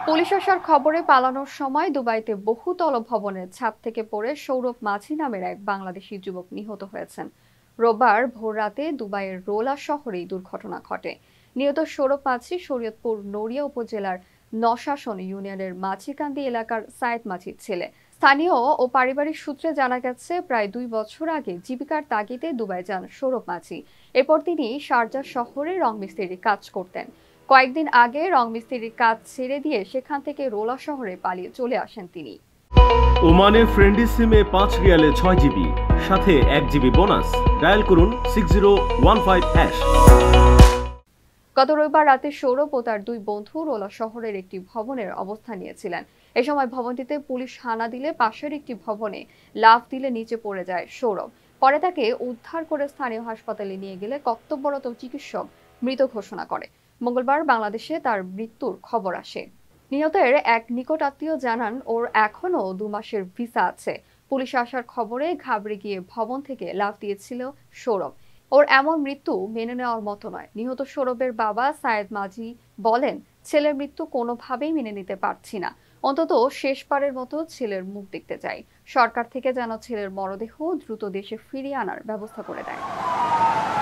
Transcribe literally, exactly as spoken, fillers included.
Police আসার খবরে পালানোর সময় দুবাইতে বহুতল ভবনের ছাদ থেকে পড়ে সৌরভ মাঝি নামের এক বাংলাদেশি যুবক নিহত হয়েছেন। রোববার ভোররাতে দুবাইয়ের রোলা শহরেই দুর্ঘটনা ঘটে। নিহত সৌরভ মাঝি শরীয়তপুর নড়িয়া উপজেলার নশাসন ইউনিয়নের মাঝিকান্দি এলাকার সায়েদ মাঝির ছেলে। স্থানীয় ও পারিবারিক সূত্রে জানা গেছে, প্রায় দুই বছর আগে জীবিকার তাগিদে দুবাই যান সৌরভ মাঝি। এরপর তিনি শারজাহ শহরে রং মিস্ত্রির কাজ করতেন। কয়েকদিন আগে রং মিস্ত্রির কাজ ছেড়ে দিয়ে সেখান থেকে রোলা শহরে পালিয়ে চলে আসেন তিনি। ওমানে ফ্রেন্ডলি সিমে পাঁচ রিয়ালে ছয় জিবি, সাথে এক জিবি বোনাস। ডায়াল করুন six zero one five hash. গত রবিবার রাতে সৌরভ ও তার দুই বন্ধু রোলা শহরের একটি ভবনের অবস্থান নিয়েছিলেন। এ সময় ভবনটিতে পুলিশ হানা দিলে পাশের একটি ভবনে লাফ দিলে নিচে পড়ে যায় সৌরভ। পরে তাকে উদ্ধার করে স্থানীয় হাসপাতালে নিয়ে গেলে কর্তব্যরত চিকিৎসক মৃত ঘোষণা করে। মঙ্গলবার বাংলাদেশে তার মৃত্যুর খবর আসে। নিহতের এক নিকট আত্মীয় জানান, ওর এখনো দু মাসের ভিসা আছে। পুলিশ আসার খবরে ঘাবড়ে গিয়ে ভবন থেকে লাফ দিয়েছিল সৌরভ। ওর এমন মৃত্যু মেনে নেওয়ার মতো নয়। নিহত সৌরভের বাবা সায়েদ মাঝি বলেন, ছেলের মৃত্যু কোনোভাবেই মেনে নিতে পারছি না। অন্তত শেষবারের মতো ছেলের মুখ দেখতে চাই। সরকার থেকে যেন ছেলের মরদেহ দ্রুত দেশে ফিরিয়ে আনার ব্যবস্থা করে দেয়।